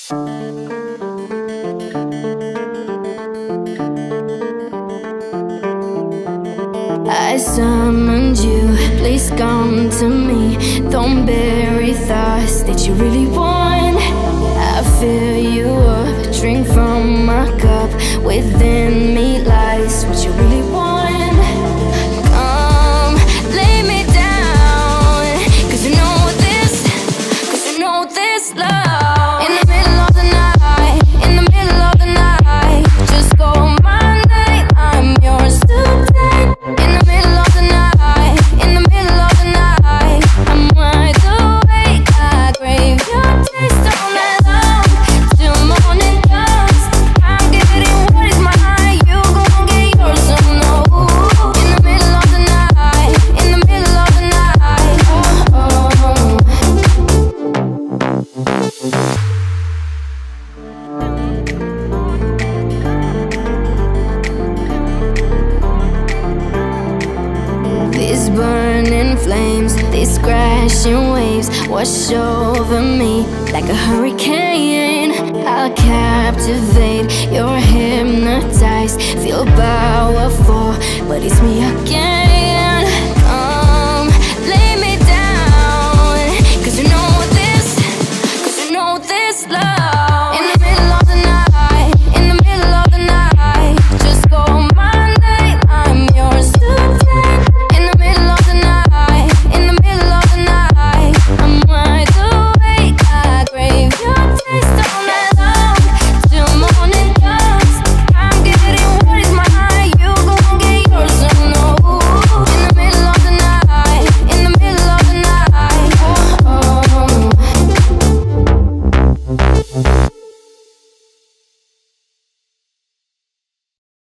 I summoned you, please come to me. Don't bury thoughts that you really want. I fill you up, drink from my cup. Within me lies what you really want. Come, lay me down, 'cause you know this, 'cause you know this love. In the middle of the night, in the middle of the night, just call my name, I'm yours today. In the middle of the night, in the middle of the night, I'm wide awake, I crave your taste all night long, till morning comes. I'm getting what is mine, you gon' get yours, so no. In the middle of the night, in the middle of the night, oh, oh. These burning flames, these crashing waves wash over me like a hurricane. I'll captivate, you're hypnotized, feel powerful, but it's me again.